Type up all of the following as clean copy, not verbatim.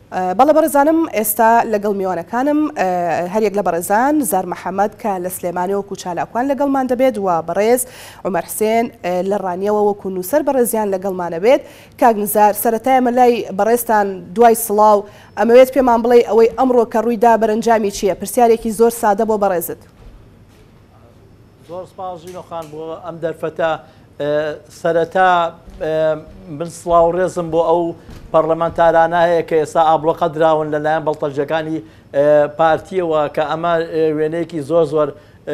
بەڵە بەڕێزانم ئێستا لەگەڵ میوانەکانم هەریەک لە بەڕێزان زار محەممەد کە لە سلێمانەوەکو چالاکوان لەگەڵمان دەبێت و بەڕێز عومەر حسێن لە ڕانیەوە وەکو نووسەر بەڕێزیان لەگەڵمانە بێت. کاگنزار سەرەتایە لای بەڕێستان دوای سڵاو ئەمەوێت پێمان بڵێ ئەوەی ئەمڕۆ کە ڕوویدا بەرەنجامی چییە؟ پرسیارێکی زۆر سادە بۆ بەڕێزت. زۆر سپاس ژینۆخان بۆ ئەم دەرفەتە. سەرەتا من سڵاو ڕێزم بۆ ئەو پەرلەمانتارانە هەیە کە ئێستا ئابلۆقە دراون لەلایەن بەڵتەلژەکانی پارتیەوە کە ئەمە وێنەیەکی زۆر زۆر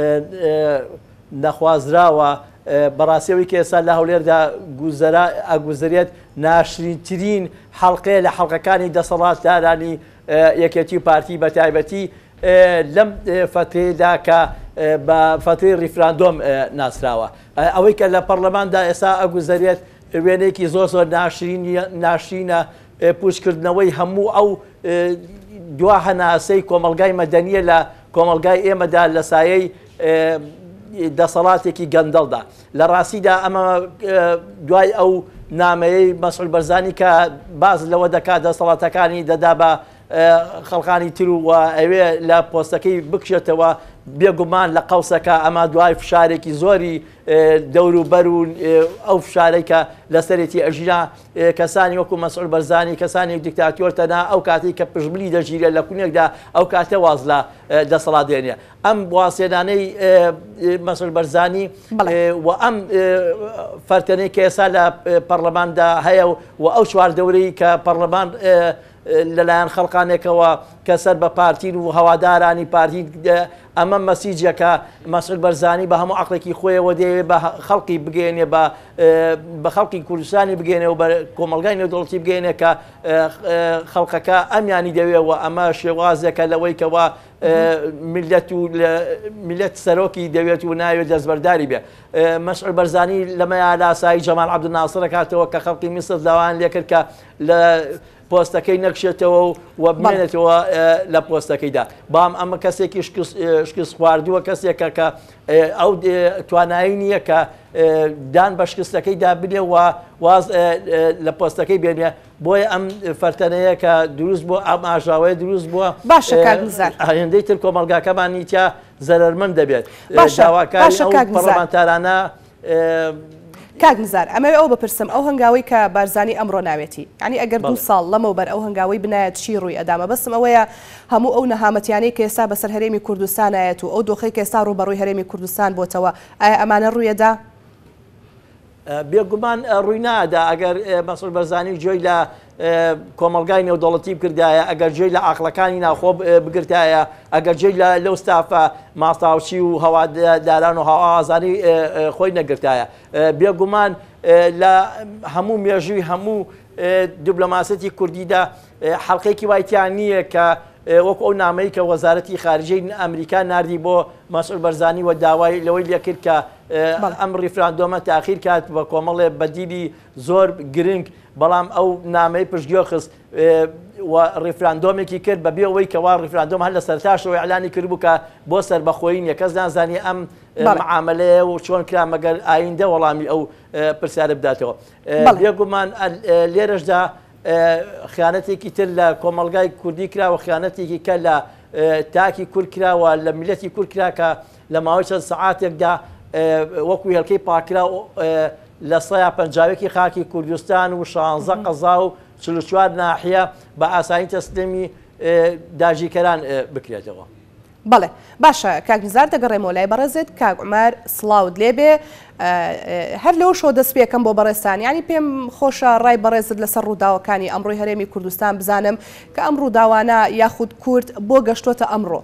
نەخوازراوە بەڕاستیەوەی کە ئێستا لە هەولێردا ئەگوزارێت ناشرینترین حەڵقەیە لە حەڵقەکانی دەسەڵاتدارانی یەکێتی پارتی بە تایبەتی لەم فترەیەدا کە بە فترەی ریفراندۆم ناسراوە. ئەوەی کە لە پەرلەماندا ئێستا ئەگوزارێت وێنەیەکی زۆر زۆر ناشرینە پوشکردنەوەی هەموو ئەو دوا هەناسەی کۆمەلگای مەدەنیە لە کۆمەلگای ئێمەدا لە سایەی دەسەڵاتێکی گەندەڵدا. لە ڕاستیدا ئەمە دوای ئەو نامەیەی مەسعود بەرزانی کە باز لەوە دەکات دەسەڵاتەکانی دەدا بە خەڵقانی تر و ئەوێ لە پۆستەکەی بکشێتەوە بێگومان لە قەوسەکە ئەمە دوای فشارێکی زۆری دەوروبەر و ئەو فشارێکە لەسەرێتی ئەژینا کەسانی وەکو مەسعود بەرزانی کەسانی دیکتاتۆر تەنها ئەو کاتی کە پشتبلی دەژیرێت لە کونێکدا ئەو کاتە واز لە دەسەڵات دێنێ. ئەم واسێنانەی مەسعود بەرزانی و ئەم فەرتەنەی کە ئێستا لە پەرلەماندا هەیە و ئەو چواردەورەی کە پەرلەمان لەلایەن خەڵقانێکەوە کە سەر بە پارتین و هەوادارانی پارتین ئەمە مەسیجەکە مەسعود بەرزانی بە هەموو عەقڵێکی خۆیەوە دەیەوێت بە خەڵقی بگەێنێ بە خەڵقی کوردستانی بگەێنێ و بە کۆمەلگای نێودەوڵەتی بگەێنێ کە خەڵقەکە ئەمیانی دەوێت ئەمە شێوازێکە لەوەی کەەوە میلەت سەرۆکی دەوێت و ناوێت دەستبەرداری بێ. مەسعود بەرزانی لەمەیە لاسایی جەمال عەبدولناسر کاتەوە کە خەڵقی میسر داوایان لێ کرد کە لە پۆستەکەی نەکشێتەوە و بمێنێتەوە لە پۆستەکەیدا. بام ئەمە کەسێکی شکست خواردووە کەسێکە کە ئەو توانایی نییە کە دان بە شکستەکەیدا بنێ و واز لە پۆستەکەی بێنێ. بۆیە ئەم فەرتەنەیە کە دروست بووە ئەم ئاژاوەیە دروست بووە باشە کاگنزار هێندەی تر کۆمەلگاکەمانی تیا زەرمەند دەبێت. داواکاری ئەو پەرلەمانتارانە کاگنزار ئەمەوێ ئەو بپرسم ئەو هەنگاوی کە بارزانی ئەمڕۆ ناوێتی ینی ئەگەر 2 ساڵ لەمەوبەر ئەو هەنگاوی بنایەت چی ڕووی ئەدامە بەسم ئەوەیە هەموو ئەو نەهامەتیانەی کە ئێستا بەسەر هەرێمی کوردستانایەت و ئەو دۆخەی کە ئێستا ڕوبەڕووی هەرێمی کوردستان بۆتەوە ئایا ئەمانە ڕوویەدا؟ بێگومان ڕووی نادا. ئەگەر مەسعود بەرزانی گوێی لە کۆمەلگای نێودەوڵەتی بکردایە، ئەگەر گوێی لە عەقڵەکانی ناخۆ بگرتایە، ئەگەر گوێی لەو ستافە ماساوچی و هەواداران و هەوازانی خۆی نەگرتایە، بێگومان لە هەموو مێژووی هەموو دیبلۆماسەتی کوردیدا حەڵقەیەکی وایتیان نییە کە وەکو ئەو نامەی کە وەزارەتی خارجەی ئەمریکا ناردی بۆ مەسعود بەرزانی و داوای لەوەی لێ کرد کە ئەم ریفراندۆمە تاخیر کات بە کۆمەڵێ بەدیلی زۆر گرنگ، بەڵام ئەو نامەی پشتگوێ خست و ریفراندۆمێکی کرد بەبێ ئەوەی کەوا ریفراندۆم هەر لە سەرتاشەوەی ئەعلانی کردبوو کە بۆ سەربەخۆیی نیە، کەس نازانی ئەم معاملەیە و چۆن کرا مەگەر ئایندە وەڵامی ئەو پرسیارە بداتەوە. بێگومان لێرەشدا خیانەتێکی تر لە کۆمەلگای کوردی کراوە، خیانەتێکی کە لە تاکی کورد کراوە لە میلەتی کورد کرا کە لە ماوەی چەند سەعاتێکدا وەکو هێڵکەی پاکرا لە سەیا پەنجاوێکی خاکی کوردستان و 16 قەزا و 44 ناحیە بە ئاسانی تەسلیمی داژیکەران بکرێتەوە. بەڵێ باشە کاگنزار دەگەڕێمەوە لای بەڕێزت. کاک عومەر سڵاوت لێبێ هەر لەوە شۆ دەست پێکەم بۆ بەڕێستان، ینی پێم خۆشە ڕای بەڕێزت لەسەر ڕووداوەکانی ئەمڕۆی هەرێمی کوردستان بزانم کە ئەم ڕووداوانە یاخود کورد بۆ گەشتۆتە ئەمڕۆ.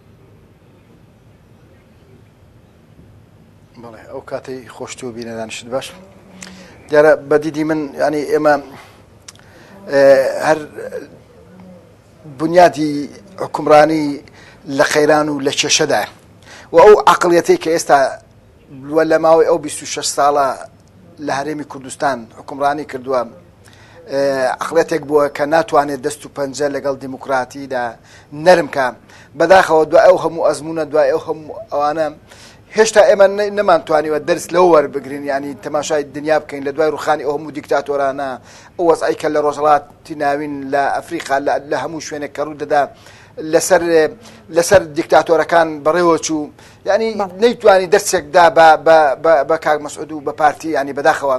بەڵێ ئەو کاتەی خۆشتوو بینەدانشت باش دیارە بەدیدی من ینی ئێمە هەر بنیادی حکومڕانی لە خەیران و لە کێشەدا و ئەو عەقڵیەتەی کە ئێستا لە ماوەی ئەو 26 ساڵە لە هەرێمی کوردستان حکومڕانی کردووە عەقڵێتێک بووە کە ناتوانێت دەست و پەنجە لەگەڵ دیموکراتیدا نەرم کە بەداخەوە دوای ئەو هەموو ئەزمونە دوای ئەو هەموو ئەوانە هێشتا ئێمە نەمانتوانیوە دەرس لەوە وەربگرین ینی تەماشای دنیا بکەین لە دوای ڕوخانی ئەو هەموو دیکتاتۆرانە ئەو وەزعیکە لە ڕۆژهەڵاتی ناوین لە ئەفریقا لە هەموو شوێنێک کە ڕوو دەدا لەسەر دیکتاتۆرەکان بەڕێوە چوو ینی نەیتوانی دەرسێکدا بە کاک مەسعود و بە پارتی ینی بەداخەوە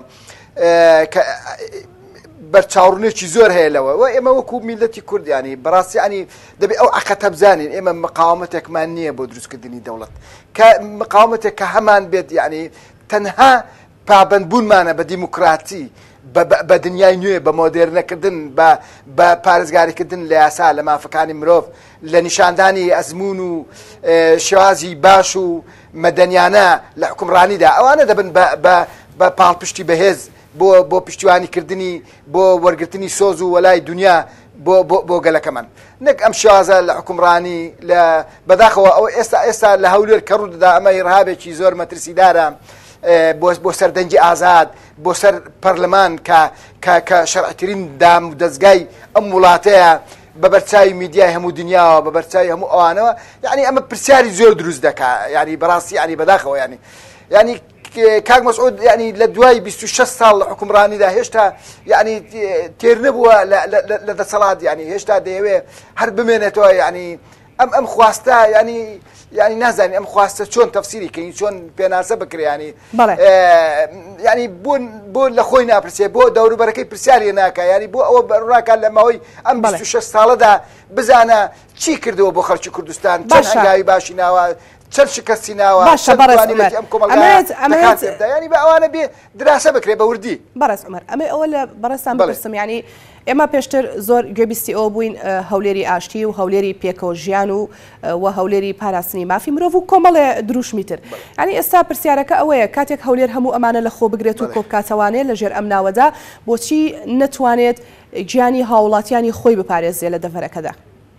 بەرچاوڕونێکی زۆر هەیە لەوە و ئێمە وەکو میلەتی کورد ینی بەڕاستی ینی دەبێت ئەو عقەتە بزانین ئێمە مقاومەتێکمان نییە بۆ دروستکردنی دەوڵەت کە مقاومەتێک کە هەمان بێت ینی تەنها پابەندبوونمانە بە دیموکراتی بە دنیای نوێ بە مۆدێرنەکردن بە پارێزگاریکردن لە یاسا لە مافەکانی مرۆڤ لە نیشاندانی ئەزمون و شێوازی باش و مەدەنیانە لە حکومڕانیدا ئەوانە دەبن بە پاڵپشتی بەهێز بۆ پشتیوانیکردنی بۆ وەرگرتنی سۆز و وەلای دنیا بۆ گەلەکەمان نەک ئەم شێوازە لە حکومڕانی لە بەداخەوە ئەو ئێستا لە هەولێر کە ڕوودەدا ئەمە ئیرهابێکی زۆر مەترسیدارە بۆ سەردەنجی ئازاد بۆ سەر پەرلەمان کە شەرعترین دام و دەستگای ئەم وڵاتەیە بە بەرچاوی میدیای هەموو دنیاوە بە بەرچاوی هەموو ئەوانەوە یعنی ئەمە پرسیاری زۆر دروست دەکات ینی بەڕاستی ینی بەداخەوە ینی کاک مەسعود ینی لە دوای 26 ساڵ لە حکومڕانیدا هێشتا ینی تێر نەبووە لە دەسەڵات ینی هێشتا دەیەوێ هەر بمێنێتەوە ینی ئەم خواستە ینی نازانی ئەم خواستە چۆن تەفسیری کەین چۆن پێناسە بکرێنی ینی بۆ لە خۆی ناپرسێ بۆ دەوروبەرەکەی پرسیاری ناکە ینی بۆ ئەوە بەڕاکان لە ماوەی ئەم 26 ساڵەدا بزانە چی کردەوە بۆ خەڵکی کوردستان چەند هەنگاوی باشی ناوە چەند شکستی ناوە ئەم کۆمەلگا ینی بە ئەوانە بێ دراسە بکرێ بە وردی بەڕێز عومەر ئەمە ئەوە لە بەڕێستان بپرسم ینی ئێمە پێشتر زۆر گوێبیستی ئەوە بووین هەولێری ئاشتی و هەولێری پێکەوە ژیان و هەولێری پاراستنی مافی مرۆڤ و کۆمەڵێ دروشمیتر ینی ئێستا پرسیارەکە ئەوەیە کاتێک هەولێر هەموو ئەمانە لە خۆ بگرێت و کۆبکاتەوانێت لە ژێر ئەم ناوەدا بۆچی نەتوانێت گیانی هاوڵاتیانی خۆی بپارێزێ لە دەڤەرەکەدا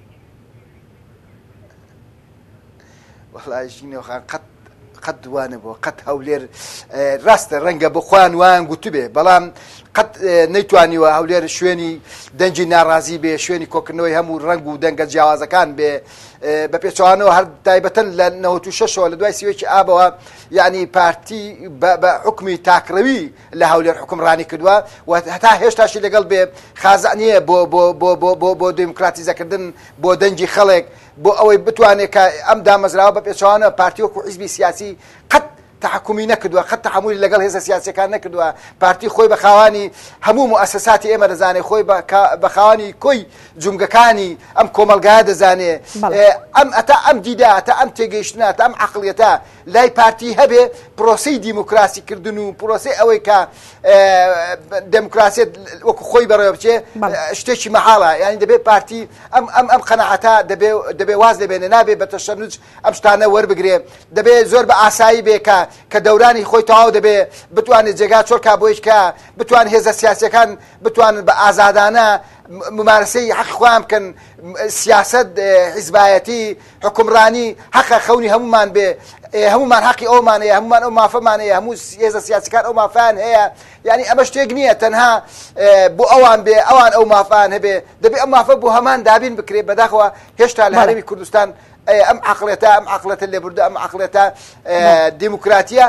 قەت دوانە بۆ قەت هەولێر ڕاستە ڕەنگە بخوان وان گوتوبێ بەڵام قەت نەیتوانیوە هەولێر شوێنی دەنجی ناڕازی بێ شوێنی کۆکردنەوەی هەموو ڕنگ و دەنگە جیاوازەکان بێ بە پێچوانەوە هەر تایبەتەن لە 96ەوە لە دوای سیوێکی ئابەوە یعنی پارتی بە حکمی تاکڕەوی لە هەولێر حکومڕانی کردووە و هەتا هێشتاشی لەگەڵ بێ خازە نییە بۆ دیموکراتیزەکردن بۆ دەنجی خەڵک بۆ ئەوەی بتوانێت کە ئەم دامەزراوە بە پێچوانە پارتی وەکو حیزبی سیاسی قەت تحکمی نەکردووە قەت تحملی لەگەڵ هێزە سیاسیەکان نەکردووە پارتی خۆی بە خاوانی هەموو موسساتی ئێمە دەزانێت خۆی بە خاوانی کۆی جونگەکانی ئەم کۆمەلگایە دەزانێت ئەم دیدا تا ئەم تێگەیشتنە تا ئەم عەقڵیەتە لای پارتی هەبێ پرۆسەی دیموکراسی کردن و پرۆسەی ئەوەی کە دموکراسیت وەکو خۆی بەڕێوە بچێ شتێکی مەحاڵە ینی دەبێت پارتی ئەم قەنەعەتە دەبێ واز لێبێنێ نابێ بە تەشەنج ئەم شتانە وەربگرێ دەبێت زۆر بە ئاسایی بێ کە دەورانی خۆی تەواو دەبێ بتوانێت جێگا چۆرکا بۆیش کە بتوان هێزە سیاسیەکان بتوانن بە ئازادانە ممارسەی حەقی خۆیان بکەن سیاسەت حیزبایەتی حکومڕانی حەقە خەونی هەمومان بێ هەمومان حەقی ئەومان هەیە هەمومان ئەو مافەمان هەیە هەموو هێزە سیاسیەکان ئەو مافیان هەیە یعنی ئەمە شتێک نییە تەنها بۆ ئەوان بێ ئەوان ئەو مافیان هەبێ دەبێت ئەم مافە بۆ هەمان دابین بکرێت بەداخەوە هێشتا لە هەرێمی کوردستان ئەم عەقڵیەتە لێبوردە ئەم عەقڵیەتە دیموکراتیە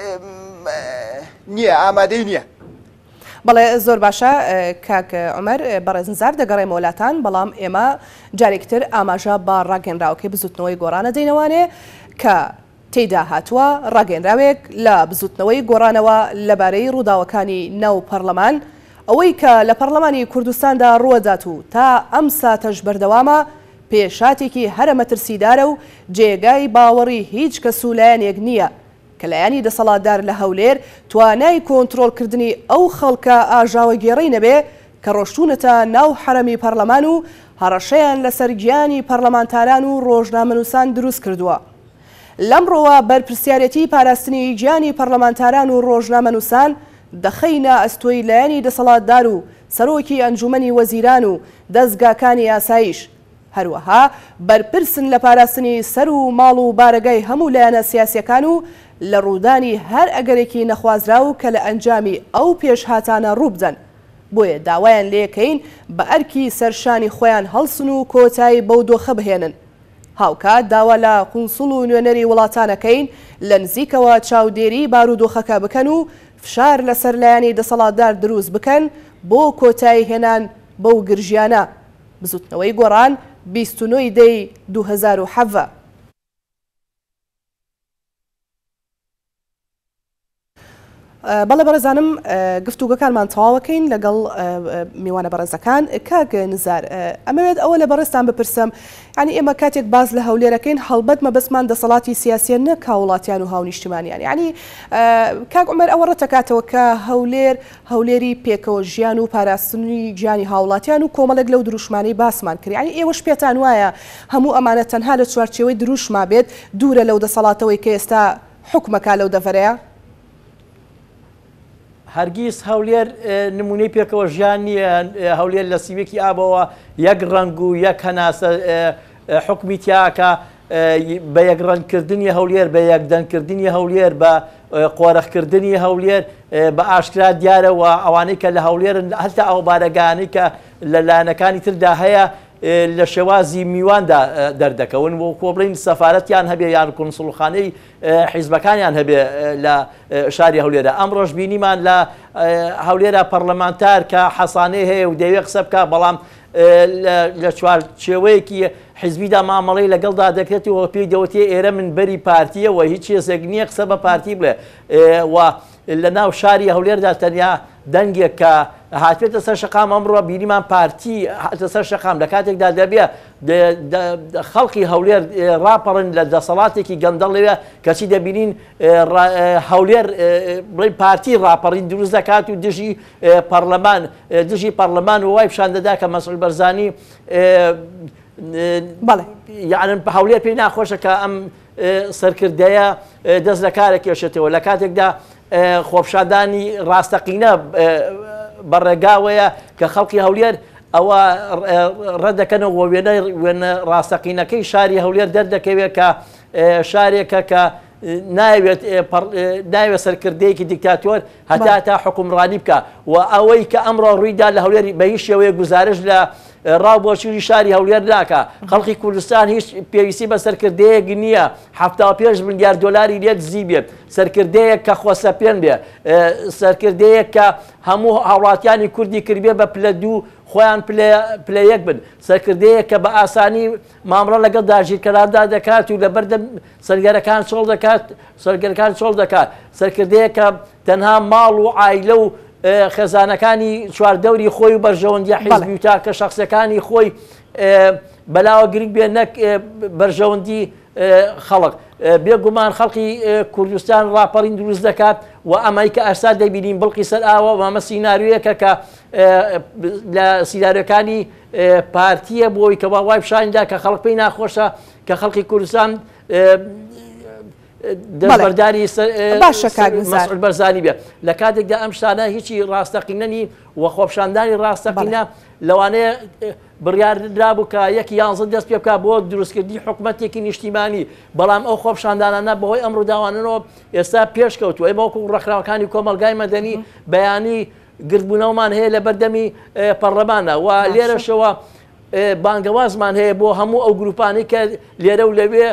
نییە ئامادەی نییە بەڵێ زۆر باشە کاک عومەر بەڕێزنزار دەگەڕێمە وڵاتان بەڵام ئێمە جارێکتر ئاماژە بە ڕاگەنراوەکەی بزوتنەوەی گۆڕانە دەینەوانێ کە تێیدا هاتووە ڕاگەنراوێک لە بزوتنەوەی گۆڕانەوە لەبارەی ڕووداوەکانی ناو پەرلەمان ئەوەی کە لە پەرلەمانی کوردستاندا ڕوەدات و تا ئەم ساتەش بەردەوامە پێشاتێکی هەرە مەترسیدارە و جێگای باوەڕی هیچ کەس و لایەنێک نییە کە لایەنی دەسەڵاتدار لە هەولێر توانای کۆنتڕۆڵکردنی ئەو خەڵکە ئاژاوە گێڕەی نەبێ کە ڕۆشتونەتە ناو حرەمی پەرلەمان و هەڕەشەیان لەسەر گیانی پەرلەمانتاران و ڕۆژنامەنووسان دروست کردووە. لەمڕۆوە بەرپرسیارەتی پاراستنی گیانی پەرلەمانتاران و ڕۆژنامەنووسان دەخەینە ئەستۆی لایەنی دەسەڵاتدار و سەرۆکی ئەنجومەنی وەزیران و دەستگاکانی ئاسایش هەروەها بەرپرسن لە پاراستنی سەر و ماڵ و بارەگای هەموو لایەنە سیاسیەکان و لە ڕوودانی هەر ئەگەرێکی نەخوازرا و کە لە ئەنجامی ئەو پێشهاتانە ڕووبدەن بۆیە داوایان لێکەین بە ئەرکی سەرشانی خۆیان هەڵسن و کۆتایی بەو دۆخە بهێنن هاوکات داوا لە قونسڵ و نوێنەری وڵاتانەکەین لە نزیکەوە چاودێری بارودۆخەکە بکەن و فشار لەسەر لایەنی دەسەڵاتدار دروست بکەن بۆ کۆتایی هێنان بەو گرژیانە. بزوتنەوەی گۆڕان 29 دەی 2007. بەڵێ بەڕێزانم گفتوگەکانمان تەواوەکەین لەگەڵ میوانە بەڕێزەکان. کاک نزار، ئەمەوێت ئەوە لە بەڕێستان بپرسم، ینی ئێمە کاتێک باز لە هەولێرەکەین هەڵبەت مەبەستمان دەسەڵاتی سیاسیە نەک وڵاتیان و هاونیشتمانیان. ینی کاک عومەر ئەوە ڕەتەکاتەوە کە هەولێری پێکەوە ژیان و پاراستنی گیانی هاوڵاتیان و کۆمەڵێک لەو دروشمانەی باسمان کرد. ینی ئێوەش پێتان وایە هەموو ئەمانە تەنها لە چوارچێوەی دروشما بێت دوورە لەو دەسەڵاتەوەی کە ئێستا حکومەکە لەو دەڤەرەیە؟ هەرگیز هەولێر نمونەی پێکەوە ژیان نییە. هەولێر لە سیوێکی ئابەوە یەک ڕنگ و یەک هەناسە حکمی تیاکە بە یەکڕەنگکردنی هەولێر، بە یەکدەنگکردنی هەولێر، بە قۆرەخکردنی هەولێر بە ئاشکرا دیارەوە ئەوانەی کە لە هەولێرن هەتا ئەو بارەگانەی کە لە لایەنەکانی تردا هەیە لە شێوازی میواندا دەردەکەون بۆ کۆبڵین سەفارەتیان هەبێ یان کۆنسڵخانەی حیزبەکانیان هەبێ لە شاری هەولێرە. ئەمڕۆژ بینیمان لە هەولێرە پەرلەمانتار کە حەسانەی هەیە و دەیەوێت قسە بکە، بەڵام لە چوارچێوەیەکی حیزبیدا مامەڵەی لەگەڵدا دەکرێتەوە پێی دەوتێ ئێرە من بەری پارتیەوە هیچ هێزێک نییە قسە بە پارتی بڵێ. و لە ناو شاری هەولێردا تەنیا دەنگێک کە هاتوێتە سەر شەقام ئەمڕۆ بینیمان پارتی هاتە سەر شەقام لە کاتێکدا دەبێ خەڵکی هەولێر ڕاپەڕن لە دەسەڵاتێکی گەندەڵ لەوێ کەچی دەبینین هەولێر بڵێ پارتی ڕاپەڕین دروست دەکات و دژی پەرلەمان وای پیشان دەدا کە مەسعود بەرزانی یعنی هەولێر پێی ناخۆشە کە ئەم سەرکردەیە دەست لە کارە کێشێتەوە لە کاتێکدا خۆپشادانی ڕاستەقینە بەڕێگاوەیە کە خەڵکی هەولێر ئەوە ڕەدەکەنەوە وێنە ڕاستەقینەکەی شاری هەولێر دەردەکەوێت کە شارێکە کە ناوێت سەرکردەیەکی دیکتاتۆر هەتا تا حکومڕانی بکە و ئەوەی کە ئەمڕۆ ڕوویدا لە هەولێر بە هیچ شێوەیە گزارش لە ڕاوبۆچووری شاری هەولێر ناکە. خەڵکی کوردستان هیچ پێویستی بە سەرکردەیەک نییە 75 ملیار دۆلاری لێت زی بێت، سەرکردەیەک کە خۆسەپێن بێ، سەرکردەیەک کە هەموو هاوڵاتیانی کوردی کردبێ بە پلە دوو خۆیان پلەیەک بن، سەرکردەیەک کە بە ئاسانی مامڕە لەگەڵ داژیرکەراندا دەکات و لە بەردەم سەرگەرەکان چۆڵ دەکات، سەرکردەیەک کە تەنها ماڵ و عایلە و خێزانەکانی چواردەوری خۆی و بەرژەوەندی حیزبی و تاکە شخصەکانی خۆی بەلاوە گرنگ بێ نەک بەرژەوەندی خەڵک. بێگومان خەڵکی کوردستان ڕاپەڕین دروست دەکات و ئەمەی کە ئەستا دەبینین بڵقی سەر ئاوە وامە سیناریویەکە کە لە سیناریۆکانی پارتیە بۆی کە وای پیشاندا کە خەڵک پێی ناخۆشە کە خەڵکی کوردستان دەستبەرداری مەسعود بەرزانی بێت. لە کاتێکدا ئەم شتانە هیچی ڕاستەقینەنی و خۆپشاندانی ڕاستەقینە لەوانەیە بڕیاردرا بوو کە یەکی 11 دەست پێ بکات بۆ دروستکردنی حکومەتێکی نیشتیمانی، بەڵام ئەو خۆپشاندانانە بەهۆی ئەم ڕووداوانەوە ئێستا پێشکەوتووە. ئێمە وەکو ڕێکخراوەکانی کۆمەلگای مەدەنی بەیانی گرتبوونەوەمان هەیە لە بەردەمی پەرلەمانە و لێرەشەوە بانگەوازمان هەیە بۆ هەموو ئەو گروپانی کە لێرە و لەوێ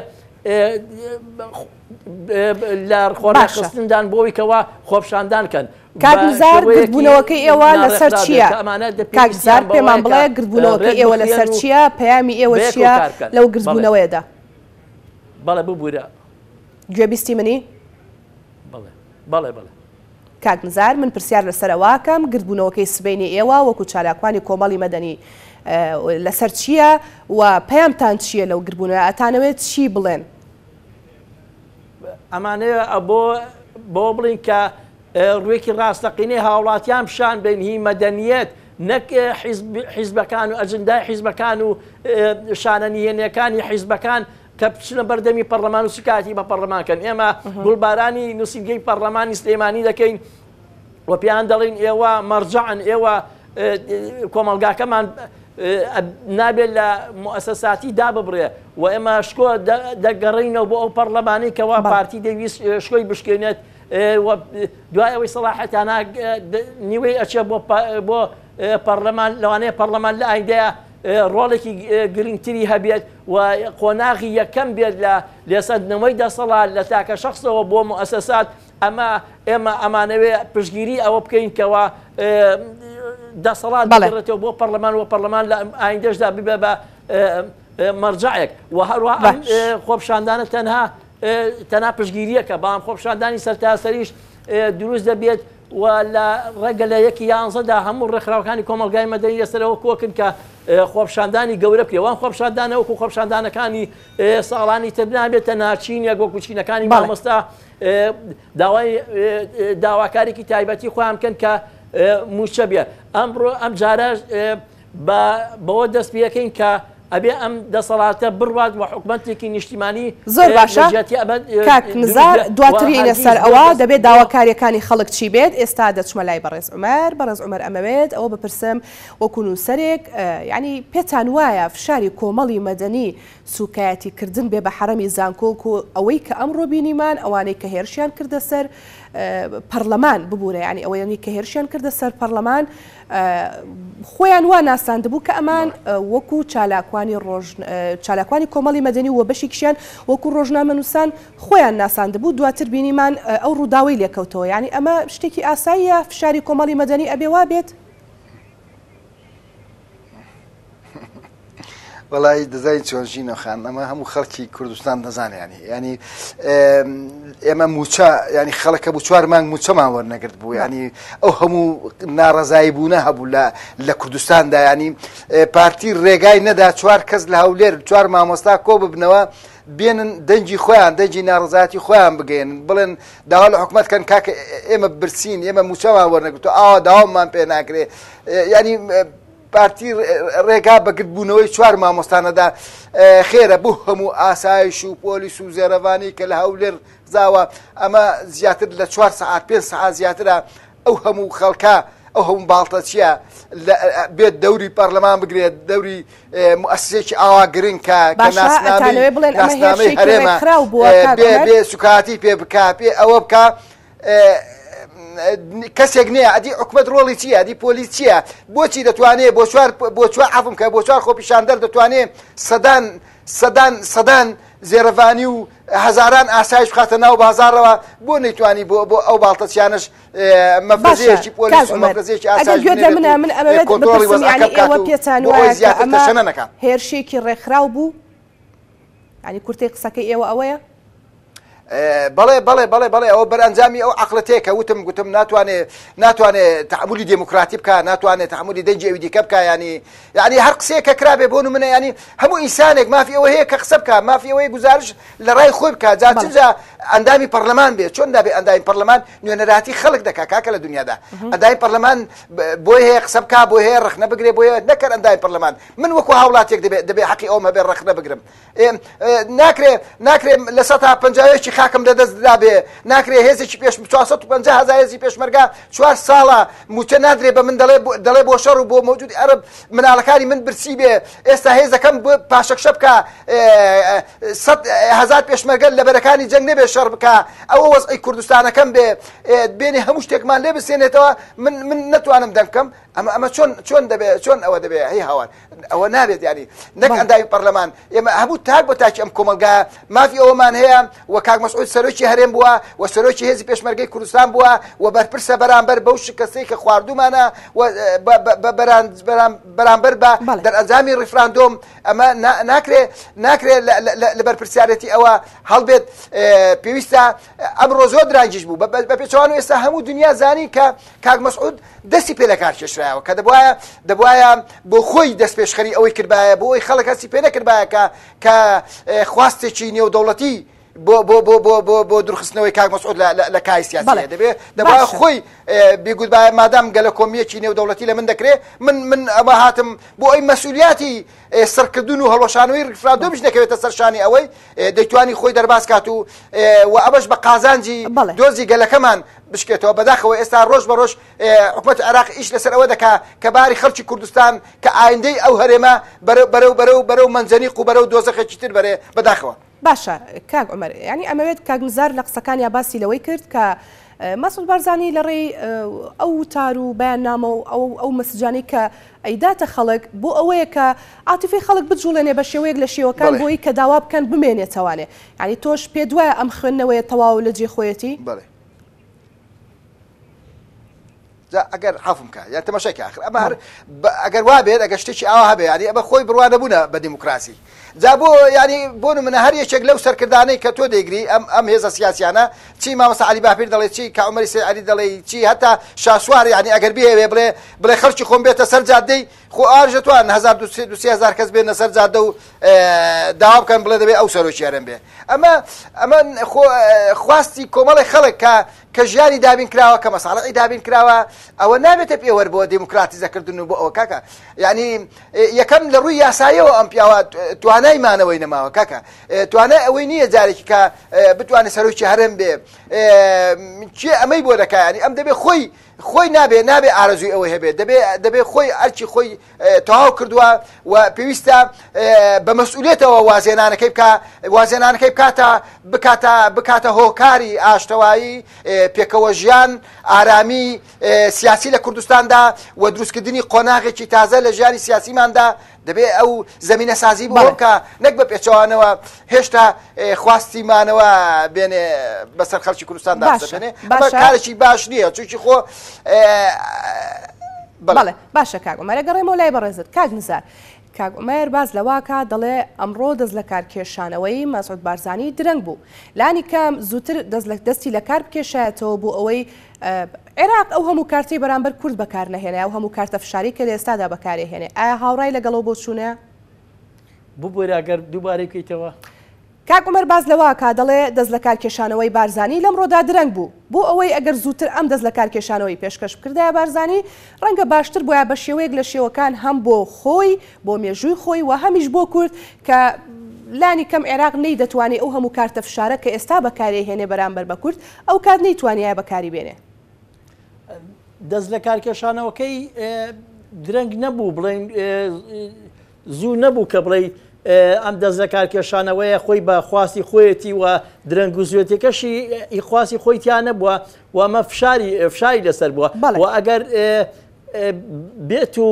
لە خۆڕاخستندان بۆی کەوا خۆپشاندان کەن. کاکزار گرتبوونەوەکەی ئێوە لەسەر چییە؟ کاکزار پێمان بڵێ گرتبوونەوەکەی ئێوە لەسەر چییە؟ پەیامی ئێوە چییە لەو گرتبوونەوەیەدا؟ بەڵێ ببوورە گوێبیستی منی؟ بەڵێ کاکنزار من پرسیار لەسەرەواکەم گرتبوونەوەکەی سبەینی ئێوە وەکو چالاکوانی کۆمەڵی مەدەنی لەسەر چییە و پەیامتان چییە لەو گرتبوونەوە؟ ئەتانەوێت چی بڵێن؟ ئەمانەیە بۆ بڵین کە ڕوویەکی ڕاستەقینەی هاوڵاتیان پیشان بین هی مەدەنیەت نەک حیزبەکان و ئەجندای حیزبەکان و شانەنیێنەکانی حیزبەکان کە بچنە بەردەمی پەرلەمان و سکاتی بە پەرلەمانکەن. ئێمە گوڵبارانی نووسینگەی پەرلەمانی سلێمانی دەکەین و پێیان دەڵین ئێوە مەرجەعن، ئێوە کۆمەلگاکەمان نابێت لە مؤسساتی داببڕێ و ئێمە شکۆ دەگەڕینەوە بۆ ئەو پەرلەمانی کەوا پارتی دەویست شکۆی بشکێنێت دوای ئەوەی سەلاحەتیان نیوەی ئەچێ بۆ پەرلەمان لەوانەیە پەرلەمان لە ئایندەیە ڕۆڵێکی گرنگتری هەبێت و قۆناغی یەکەم بێت لە لێسەندنەوەی دەسەڵات لە تاکە شخصەوە بۆ مؤسسات ئێمە ئەمانەوێ پشتگیری ئەوە بکەین کەەوە دەسەڵات بڕێتەوە بۆ پەرلەمان و پەرلەمان لە ئایندەشدا ببێ بە مەرجعێک و هەروە خۆپشاندانە تەنها پشتگیریەکە بەڵام خۆپشاندانی سەرتاسەریش دروست دەبێت و لە ڕێگە لە 1/11دا هەموو ڕێکخراوەکانی کۆمەلگای مەدەنی لەسەرەوە کۆکن کە خۆپشاندانی گەورە بکرێ وان خۆپشاندانە وەکو خۆپشاندانەکانی ساڵانی تر نابێتە ناچینە وەکو چینەکانی مامۆستا داواکارێکی تایبەتی خۆیان بکەن کە موچە بێ ئەمڕۆ ئەم جارە بەوە دەست پێەکەین کە ئەبێ ئەم دەسەڵاتە بڕوات و حکومەتێکی نیشتیمانی زۆر باشە کاک نزار دواترینە سەر ئەوە دەبێت داواکاریەکانی خەڵک چی بێت ئێستا دەچمە لای بەڕێز عومەر ئەمەوێت ئەوە بپرسم وەکو نووسەرێک ینی پێتان وایە فشاری کۆمەڵی مەدەنی سوکایەتیکردن بێ بە حرەمی زانکۆک و ئەوەی کە ئەمڕۆ بینیمان ئەوانەی کە هێرشیان کردە سەر پەرلەمان ببوورە ینی ئەوەیانی کە هێرشیان کردە سەر پەرلەمان خۆیان وا ناساندبوو کە ئەمان وەکو چالاکوانی کۆمەڵی مەدەنی و بەشێکیشیان وەکو ڕۆژنامە نووسان خۆیان ناساندبوو دواتر بینیمان ئەو ڕووداوی لێکەوتەوە ینی ئەمە شتێکی ئاساییە فشاری کۆمەڵی مەدەنی ئەبێ وا بێت وڵی دەزای چۆنژینە خان ئەمە هەموو خەڵکی کوردستان دەزانیانی ینی ئێمە موچە ینی خەڵکە بوو 4 مانگ موچەمان وەرنەگرت بوو ینی ئەو هەموو ناڕەزایی بوونە هەبوو لە کوردستاندا ینی پارتی ڕێگای نەدا 4 کەس لە هەولێر 4 مامۆستا کۆ ببنەوە بێنن دەنجی خۆیان دەنجی ناڕزاتی خۆیان بگەێنن بڵێن داوا لە حکومەتکەن کاکە ئێمە برسین ئێمە موچەمان وەرنەگرتو ئاوا داواممان پێ ناکرێ ینی پارتی ڕێگا بەگرتبوونەوەی 4 مامۆستانەدا خێرە بوو هەموو ئاسایش و پۆلیس و زێرەوانی کە لە هەولێر زاوە ئەمە زیاتر لە 4 سعات 5 سعات زیاترە ئەو هەموو خەڵکە ئەو هەموو باڵتە چییە بێت دەوری پەرلەمان بگرێت دەوری مؤسسێکی ئاوا گرنگ کە ناسنامەی هەرێمە بێ سوکاتی پێ بکا پێ ئەوە بکە کەسێک نییە ئەدی حکومەت ڕۆڵی چییە ئەدی پۆلیس چییە بۆچی دەتوانێت بۆ 4 عەفم کە بۆ 4 خۆپیشاندەر دەتوانێت سەدان زێرەڤانی و هەزاران ئاسایش بخاتە ناو بازارەوە بۆ نەیتوانی بۆ ئەو باڵتەچیانش مەفرەزەیەکی پۆلیس و مەفرەزەیەکی ئاسایش کۆنتڕۆڵی وەزعەکە بکات و زیاتر تەشەنە نەکات هێرشێکی ڕێکخراو بوو ینی کورتەی قسەکەی ئێوە ئەوەیە بەڵێ ئەوە بەرئەنجامی ئەو عەقڵەتەیە گوتم ناتوانێت تەحمولی دموکراتی بکە ناتوانێت تەحمولی دەنجی ئەوی دیکە بکە ینی هەر قسەیە کە کرابێ بۆ نمونە ینی هەموو ئینسانێک مافی ئەوە هەیە کە قسە بکە مافی ئەوەی گزارش لە ڕای خۆی بکە جا ئەندامی پەرلەمان بێت چۆن دابێت ئەندامی پەرلەمان نوێنەراتی خەڵک دەکا کاکە لە دنیادا ئەندامی پەرلەمان بۆی هەیە قسە بکە بۆ هەیە ڕخنە بگرێ بۆ نەکەن ئەندامی پەرلەمان من وەکو هاوڵاتێک دەبێت حەقی ئەوم هەبێ ڕخنە بگرم ناکرێ لە 150 خاکم لەدەست دابێ ناکرێ هێزێکی پێش 450,000 هێزی پێشمەرگا 4 ساڵە موچە نادرێ بە من دەڵێ بۆ شەڕ و بۆ مەوجودی عەرب مناڵەکانی من برسی بێ ئێستا هێزەکەم پاشەکشە بکە 100,000 پێشمەرگە لە بەرەکانی جەنگ نەبێ شەڕ بکە ئەوە وەزعی کوردستانەکەم بێنێ هەموو شتێکمان لێ بسێنێتەوە من نەتوانم دەنگکەم ئەمە چۆن ئەوە دەبێ هەی هاوار ئەوە نابێت ینی نەک ئەندامی پەرلەمان ئێمە هەموو تاک بە تاکی ئەم کۆمەلگایە مافی ئەوەمان هەیە وە کاک مەسعود سەرۆکی هەرێم بووە و سەرۆکی هێزی پێشمەرگەی کوردستان بووە و بەرپرسە بەرامبەر بەو شکستەی کە خواردومانە بەرامبەر بە دەرئەنجامی ڕیفراندۆم ئەمە ناکرێ لە بەرپرسیارەتی ئەوە هەڵبێت پێویستە ئەمڕۆ زۆر درانگیش بوو بە پێچەوان و ئێستا هەموو دنیا زانی کە کاک مەسعود دەستی پێ لە کار کێشرایەوە کە دەبوایە بۆ خۆی دەست پێشخەری ئەوەی کردبایە بۆ ئەوی خەڵک هەستی پێ نەکردبایە کە خواستێکی نێودەوڵەتی بۆ درخستنەوەی کاک مەسعود لە کای سیاسیە دەبوایە خۆی بێگوتبایە مادام گەلە کۆمیەکی نێودەوڵەتی لە من دەکرێ من ئەمە هاتم بۆ ئەوی مەسئولیاتی سەرکردن و هەڵوەشانەوەی ڕیفراندۆمیش نەکەوێتە سەرشانی ئەوەی دەیتوانی خۆی دەرباز کات و ئەمەش بە قازانجی دۆزی گەلەکەمان بشکێتەوە بەداخەوە ئێستا ڕۆژ بە ڕۆژ حکومەت عێراق ئیش لەسەر ئەوە دەکا کە باری خەڵکی کوردستان کە ئایندەی ئەو هەرێمە بەرەو منجەنیق و بەرەو دۆزەخێکی تر بەرێ بەداخەوە باشە کاک عومەر ینی ئەمەوێت کاک نزار لە قسەکانیا باسی لەوەی کرد کە مەسعود بارزانی لە ڕێی ئەو تار و بەیاننامە و ئەو مەسجانی کە ئەیداتە خەڵک بۆ ئەوەیە کە عاتیفەی خەڵک بجوڵێنێ بە شێوەیەک لە شێوەکان بۆی کە داوا بکەن بمێنێتەوانێ ینی تۆش پێ دوایە ئەم خوێندنەوەیە تەواو لە جێ خۆیەتی ئەگەر حەفم کە یا تەماشای ئاخر ئەمە ئەگەر وا بێت ئەگەر شتێکی ئاوا هەبێ ینی ئەمە خۆی بڕوانە بوونە بە دیموکراسی جا بۆ ینی بۆ منە هەر یەکێک لەو سەرکردانەی کە تۆ دەیگری ئەم هێزە سیاسیانە چی مامۆستا عەلی باپیر دەڵێ چی کە عومەری سەیعەلی دەڵێ چی هەتا شاسوار ینی ئەگەر بێوێ بڵێ خەڵکی خۆم بێتە سەر جادەی خۆ ئاژە توان 1200 کەس بێنە سەر جادە و داوا بکەن بڵێ دەبێ ئەو سەرۆکیارم بێ ئەمە خواستی کۆمەڵی خەڵک کە ژیانی دابین کراوە کە مەساڵحی دابین کراوە ئەوە نابێتە پێوەەر بۆ دیموکراتیزەکردن و بۆ ئەوە کاکە یعنی یەکەم لە ڕووی یاساییەوە ئەم پیاوە توانایمانەوەی نەماوە کاکە توانای ئەوەی نییە جارێکی کە بتوانێت سەرۆکی هەرم بێ چێ ئەمەی بۆ دەکایانی ئەم دەبێ خۆی نابێ ئارەزوی ئەوەی هەبێت دەبێ خۆی ئەرچی خۆی تەواو کردووە و پێویستە بە مەسئولیتەوە وازێنانەکەی بکاتە هۆکاری ئاشتەوایی پێکەوە ژیان ئارامی سیاسی لە کوردستاندا و دروستکردنی قۆناغێکی تازە لە ژیانی سیاسیماندا دەبێ ئەو زمینە سازی بۆ کە نەک بە پێچەوانەوە هێشتا خواستیمانەوە بێنێ بەسەر خەڵکی کوردستان دابێنێ ئەمە کارێکی باش نییە چونکی خۆ بەڵێ باشە کاک عومەر گەڕێمەوە لای بەڕێزت کاک نزار کاک عومەر باز لەواکە دەڵێ ئەمڕۆ دەست لە کارکێشانەوەی مەسعود بارزانی درەنگ بوو لانی کەم زووتر دەستی لە کار بکێشایەتەوە بۆ ئەوەی عێراق ئەو هەموو کارتی بەرامبەر کورد بەکار نەهێنێ ئەو هەموو کارتە فشاری کە لە ئێستادا بەکارێهێنێ ئایا هاوڕای لەگەڵەوە بۆ چوونەیە ببووێرە ئەگەر دووبارەی بکەیتەوە کاک عومەر باز لەواکە دەڵێ دەست لە کارکێشانەوەی بارزانی لەمڕۆدا درەنگ بوو بۆ ئەوەی ئەگەر زووتر ئەم دەست لە کارکێشانەوەی پێشکەش بکردایە بارزانی ڕەنگە باشتر بۆیە بە شێوەیەک لە شێوەکان هەم بۆ خۆی بۆ مێژووی خۆی و هەمیش بۆ کورد کە لانی کەم عێراق نەی دەتوانێت ئەو هەموو کارتە فشارە کە ئێستا بەکارێهێنێ بەرامبەر بە کورد ئەو کات نەیتوانایە بەکاری بێنێ دەست لە کارکێشانەوەکەی درەنگ نەبوو بڵێن زوو نەبوو کە بڵێ ئەم دەست لە کارکێشانەوەیە خۆی بە خواستی خۆیەتی و درەنگ و زوێتێکەشی خواستی خۆیتیان نەبووە و ئەمە فشاری لەسەر بووە و ئەگەر بێت و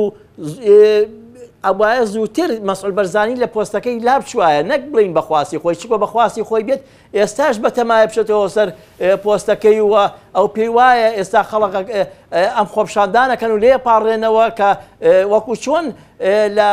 ئەوایە زووتر مەسعود بەرزانی لە پۆستەکەی لاب چوایە نەک بڵین بەخواستی خۆی چکۆ بەخواستی خۆی بێت ئێستاش بەتەمایە بچێتەوە سەر پۆستەکەی وە ئەو پێی وایە ئێستا خەڵق ئەم خۆپشاندانەکەن و لێ پاڕێنەوە کە وەکو چۆن لە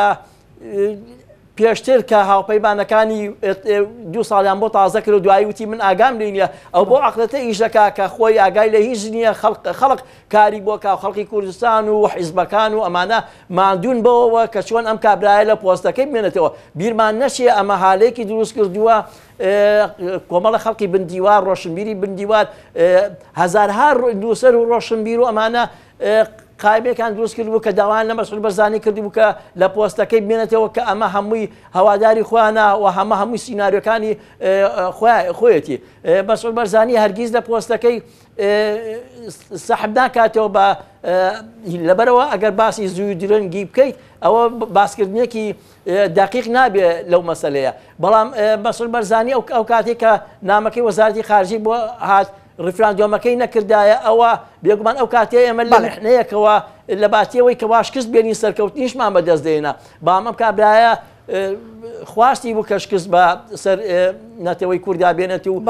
پێشتر کە هاوپەیمانەکانی 2 ساڵیان بۆ تازە کرد و دوایی وتی من ئاگام لێ نییە ئەو بۆ عەقڵەتە ئیشەکە کە خۆی ئاگای لە هیچ نییە خەڵق کاری بۆ کا خەڵکی کوردستان و حیزبەکان و ئەمانە ماندوون بەوەوە کە چۆن ئەم کابرایە لە پۆستەکەی بمێنێتەوە بیرمان نەچێ ئەمە هالەیەکی دروست کردووە کۆمەڵە خەڵکی بندیوار ڕۆشنبیری بندیوار هەزارها نووسەر و ڕۆشنبیر و ئەمانە قایمێکان دروست کردبوو کە داوایان لە مەسعود بەرزانی کردبوو کە لە پۆستەکەی بمێنێتەوە کە ئەمە هەمووی هەواداری خۆیانە و هەمووی سیناریۆکانی خۆیەتی مەسعود بەرزانی هەرگیز لە پۆستەکەی سەحب ناکاتەوە بە لەبەرەوە ئەگەر باسی زووی درەنگی بکەیت ئەوە باسکردنێکی دقیق نابێ لەو مەسەلەیە بەڵام مەسعود بەرزانی ئەو کاتێک کە نامەکەی وەزارەتی خارجی بۆ هات ڕیفراندۆمەکەی نەکردایە ئەوە بێگومان ئەو کاتێ ئێمە لە محنەیەکەوە لە باتیەوەی کە واشکست بێنی سەرکەوتنیشمان بەدەست دێنا بەڵام ئەم کابرایە خواستی بوو کە شکست بە سەر نەتەوەی کووردا بێنێت و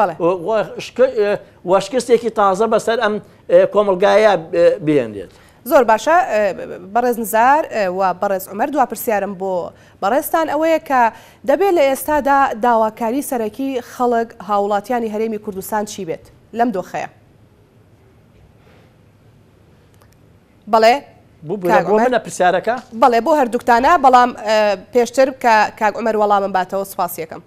وەشکستێکی تازە بەسەر ئەم کۆمەلگایە بێنێت. زۆر باشە بەڕێز نزار و بەڕێز عومەر دوا پرسیارم بۆ بەڕێستان ئەوەیە کە دەبێت لە ئێستادا داواکاری سەرەکی خەڵک هاوڵاتیانی هەرێمی کوردستان چی بێت لەم دۆخەیە؟ بەڵێ بۆ پرسیارەکە؟ بەڵێ بۆ هەردووکتانە بەڵام پێشتر کە کاک عومەر وەڵامم باتەوە سپاس یەکەم.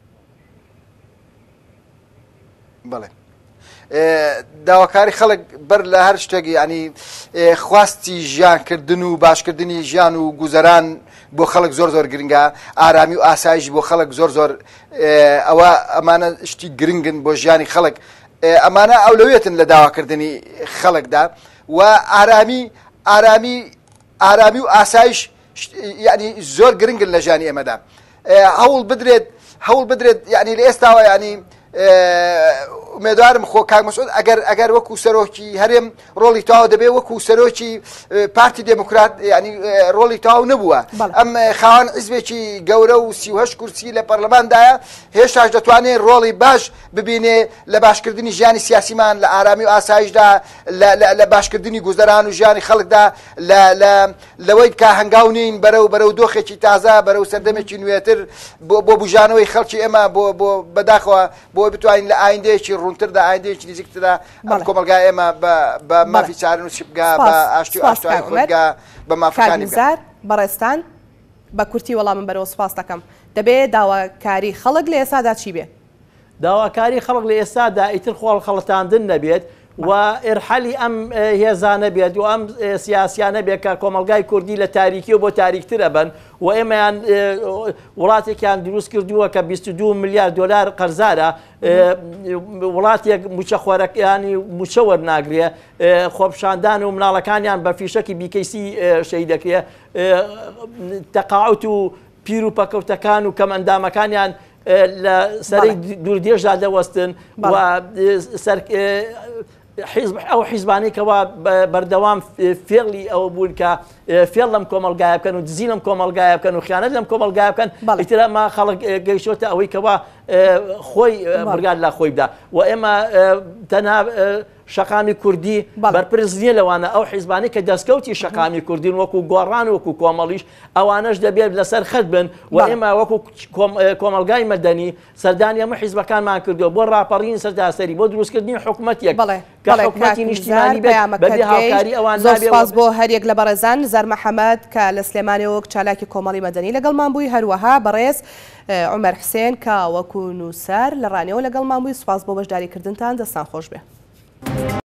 بەڵێ داواکاری خەڵک بەر لە هەر شتێکی ینی خواستی ژیانکردن و باشکردنی ژیان و گوزەران بۆ خەڵک زۆر گرنگە ئارامی و ئاسایش بۆ خەڵک زۆر ئەوە ئەمانە شتی گرنگن بۆ ژیانی خەڵک ئەمانە ئەولەوێتن لە داواکردنی خەڵکدا و ئارامی و ئاسایش ینی زۆر گرنگن لە ژیانی ئێمەدا هەوڵ بدرێت ینی لە ئێستاوە ینی ئومێدوارم خۆ کاک مەسعود ئەگەر وەکو سەرۆکی هەرێم ڕۆڵی تاو دەبێ وەکو سەرۆکی پارتی دموکرات ینی ڕۆڵی تاو نەبووە ئەم خاوەن حیزبێکی گەورە و 38 کورسی لە پەرلەماندایە هێشتاش دەتوانێت ڕۆڵی باش ببینێ لە باشکردنی ژیانی سیاسیمان لە ئارامی و ئاسایشدا لە باشکردنی گوزەران و ژیانی خەڵکدا لەوەی بکە هەنگاو نین بەرەو دۆخێکی تازە بەرەو سەردەمێکی نوێتر بۆ بژانەوەی خەڵکی ئێمە بۆ بەداخەوە بۆ بتوانین لە ئایندەیەکی ڕوونتردا ئایندەیەکی نزیکتردا ئەم کۆمەلگای ئێمە بە مافی چارن و شیبگا بە ئاشتی و ئاشتوای خۆیگا بە مافەکانی بەڕێستان بە کورتی وەڵامم بەرەوە سوپاس دەکەم دەبێت داواکاری خەڵک لە ئێستادا چی بێ؟ داواکاری خەڵک لە ئێستادا ئیتر خۆڵ خەڵەتاندن نەبێت و ئێرحەلی ئەم هێزانە بێت و ئەم سیاسیانە بێت کە کۆمەلگای کوردی لە تاریکی و بۆ تاریکترە بن و ئێمەیان وڵاتێکیان دروست کردووە کە 22 میلیارد دلار قەرزارە وڵاتێک موچە خۆرەکانی موچە وەرناگرێ خۆپشاندان و مناڵەکانیان بە فیشەکی بیکەیسی شەی دەکرێت تەقاعوت و پیر و پەکەوتەکان و کەم ئەندامەکانیان لە سەرەی دووردێژدا دەوەستن و ئەو حیزبانەی کەوا بەردەوام فێڵی ئەوە بوون کە فێڵ لەم کۆمەلگایە بکەن و دزی لەم کۆمەلگایە بکەن و خیانەت لەم کۆمەلگایە بکەن ئیتر ئەمە خەڵک گەیشتۆتە ئەوەی کەوا خۆی بڕگات لە خۆی بدا و ئێمە تەنها شەقامی کوردی بەرپرس نییە لەوانە ئەو حیزبانی کە دەستکەوتی شەقامی کوردین وەکو گۆڕان وەکو کۆمەڵیش ئەوانەش دەبێت لەسەر خەت بن و ئێمە وەکو کۆمەلگای مەدەنی سەردانی هەموو حیزبەکانمان کردووە بۆ ڕاپەڕین سەرتاسەری بۆ دروستکردنی حکوومەتێک کە حکوومەتی نیشتیمانی بەبێ هاوکاری ئەوان سپاس بۆ هەریەک لە بەڕێزان زار محەممەد کە لە سلێمانەوە چالاکی کۆمەڵی مەدەنی لەگەڵمان بووی هەروەها بەڕێز عومەر حسێن کە وەکو نووسەر لە ڕانێەوە لەگەڵمان بووی سپاس بۆ بەشداریکردنتان دەستان خۆش بێ.